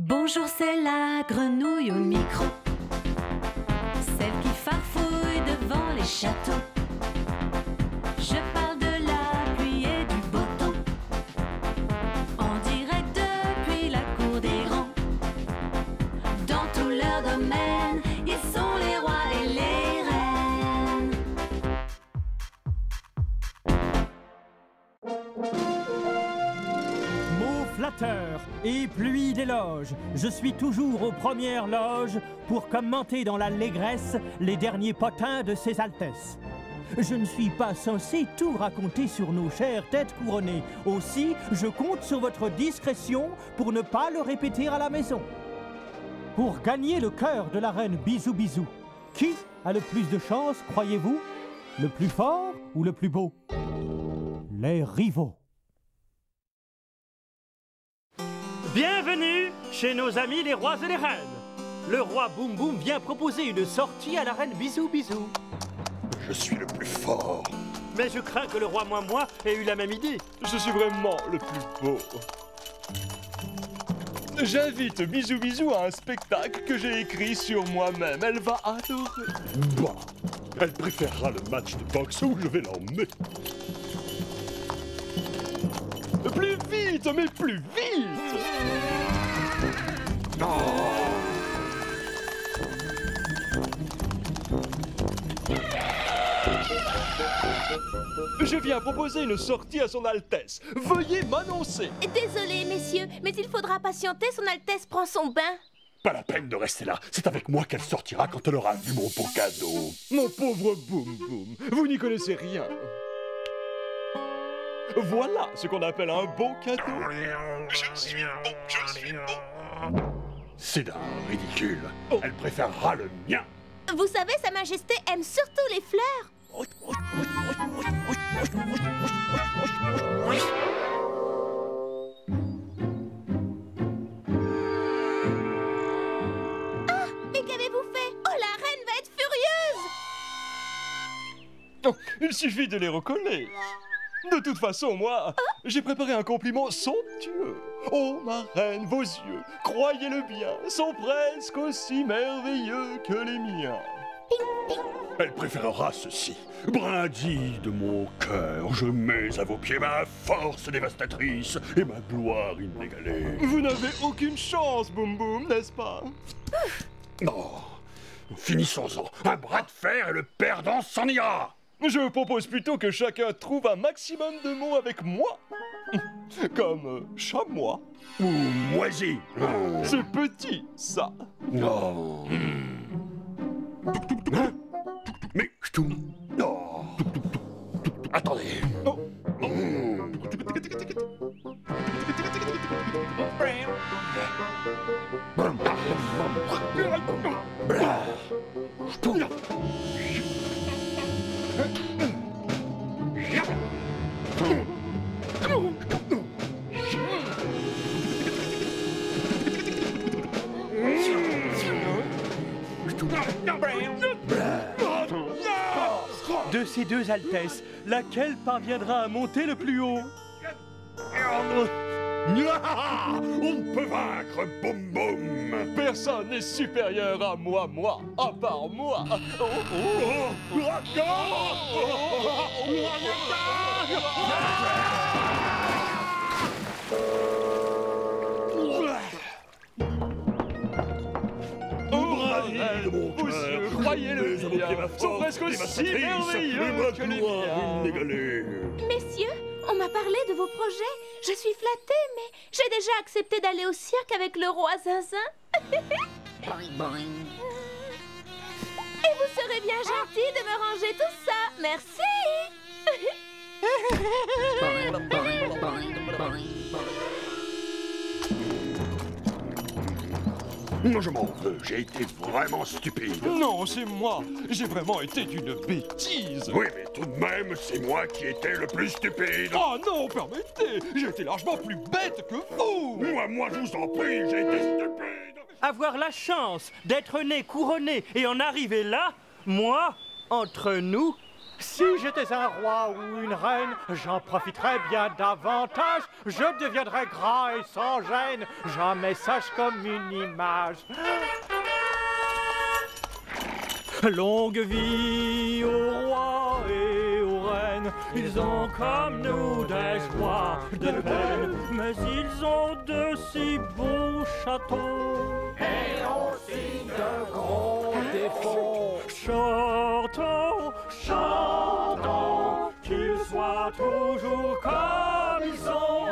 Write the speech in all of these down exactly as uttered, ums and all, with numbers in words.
Bonjour, c'est la grenouille au micro, celle qui farfouille devant les châteaux. Je parle de la pluie et du beau temps, en direct depuis la cour des grands. Dans tout leur domaine, ils sont les rois et les reines. Mots flatteurs et pluie d'éloges, je suis toujours aux premières loges pour commenter dans l'allégresse les derniers potins de ses altesses. Je ne suis pas censé tout raconter sur nos chères têtes couronnées. Aussi, je compte sur votre discrétion pour ne pas le répéter à la maison. Pour gagner le cœur de la reine Bisou Bisou, qui a le plus de chance, croyez-vous? Le plus fort ou le plus beau? Les rivaux. Bienvenue chez nos amis les rois et les reines. Le roi Boum Boum vient proposer une sortie à la reine Bisou Bisou. Je suis le plus fort. Mais je crains que le roi Moi Moi ait eu la même idée. Je suis vraiment le plus beau. J'invite Bisou Bisou à un spectacle que j'ai écrit sur moi-même. Elle va adorer. Bah, elle préférera le match de boxe où je vais l'emmener. Plus vite, mais plus vite! Oh. Je viens proposer une sortie à son Altesse. Veuillez m'annoncer. Désolé, messieurs, mais il faudra patienter, son Altesse prend son bain. Pas la peine de rester là. C'est avec moi qu'elle sortira quand elle aura vu mon beau cadeau. Mon pauvre Boum Boum, vous n'y connaissez rien. Voilà ce qu'on appelle un beau cadeau. Je suis beau, je suis beau. C'est d'un ridicule. Oh. Elle préférera le mien. Vous savez, Sa Majesté aime surtout les fleurs. Ah, mais qu'avez-vous fait? Oh, la reine va être furieuse. Oh, il suffit de les recoller. De toute façon, moi, oh? j'ai préparé un compliment somptueux. Oh, ma reine, vos yeux, croyez-le bien, sont presque aussi merveilleux que les miens. Ping, ping. Elle préférera ceci. Brindille de mon cœur, je mets à vos pieds ma force dévastatrice et ma gloire inégalée. Vous n'avez aucune chance, Boum Boum, n'est-ce pas? Non. Finissons-en. Un bras de fer et le perdant s'en ira. Je propose plutôt que chacun trouve un maximum de mots avec moi. Comme euh, chamois. Ou moisi. Oh. C'est petit, ça. Non. Oh. Hein? Mais... Oh. Attendez. Oh. Oh. De ces deux altesses, laquelle parviendra à monter le plus haut? On ne peut vaincre Boum Boum. Personne n'est supérieur à moi, moi, à part moi. Oh, oh, vos yeux, croyez-le bien, sont presque aussi merveilleux que les miens. Messieurs, on m'a parlé de vos projets. Je suis flattée, mais j'ai déjà accepté d'aller au cirque avec le roi Zinzin. Boing, boing. Et vous serez bien gentil de me ranger tout ça. Merci. Boing, boing, boing, boing. Moi, je m'en veux, j'ai été vraiment stupide. Non, c'est moi. J'ai vraiment été d'une bêtise. Oui, mais tout de même, c'est moi qui étais le plus stupide. Oh non, permettez, j'ai été largement plus bête que vous. Moi, moi, je vous en prie, j'ai été stupide. Avoir la chance d'être né couronné et en arriver là, moi, entre nous, Si j'étais un roi ou une reine, j'en profiterais bien davantage. Je deviendrais grand et sans gêne, jamais sage comme une image. Longue vie aux rois et aux reines, ils ont comme nous des joies, des peines, mais ils ont de si beaux châteaux et aussi de gros défauts. Chantons, chantons, qu'ils soient toujours comme ils sont.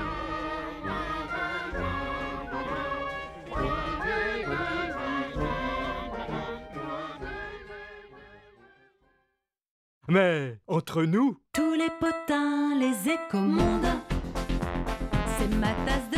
Mais entre nous, tous les potins, les écomondes, c'est ma tasse de